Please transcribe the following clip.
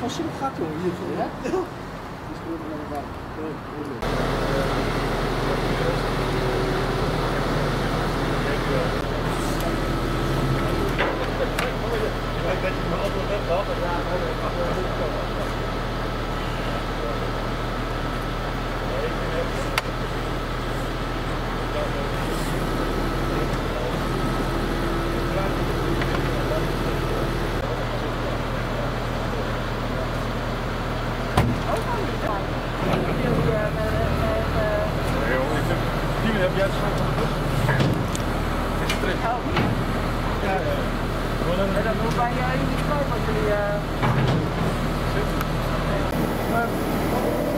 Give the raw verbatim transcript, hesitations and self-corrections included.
van zo'n gat, jongen, hiervoor, hè? Dus we moeten naar de Ik weet dat je me altijd hebt gehad, maar ja, heb jij het zo van de bus? Is het terug? Ja, ja. En dan moet bij jij niet kwijt wat jullie... Uh...